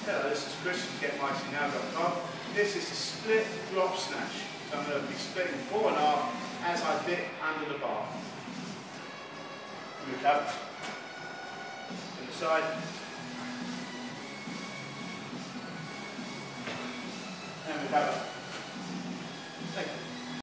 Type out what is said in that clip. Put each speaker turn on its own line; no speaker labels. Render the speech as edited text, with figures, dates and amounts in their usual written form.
Hello, this is Chris from GetMightyNow.com. This is a split drop snatch. So I'm going to be splitting 4 and a half as I dip under the bar. Recover to the side. And recover.